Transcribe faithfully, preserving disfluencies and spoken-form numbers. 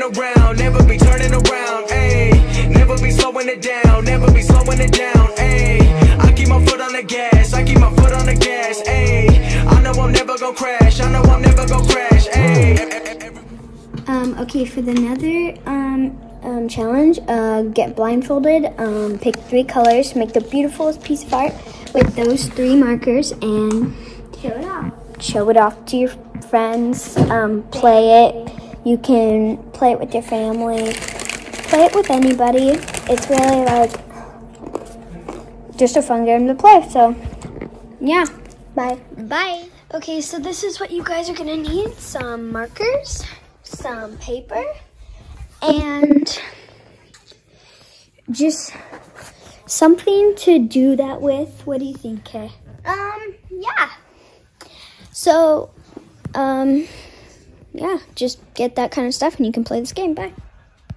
around, never be turning around, ayy. Never be slowing it down, never be slowing it down, ayy. I keep my foot on the gas, I keep my foot on the gas, ayy. I know I'm never gonna crash, I know I'm never gonna crash, ayy. Um, okay, for the another um, um, challenge, uh, get blindfolded, um, pick three colors, make the beautifulest piece of art with those three markers, and Show it off. show it off to your friends, um, play it. You can play it with your family, play it with anybody. It's really like just a fun game to play, so yeah, bye. Bye. Okay, so this is what you guys are gonna need: some markers, some paper, and just something to do that with. What do you think, Kay? Um, yeah. So, um, yeah, just get that kind of stuff and you can play this game. Bye.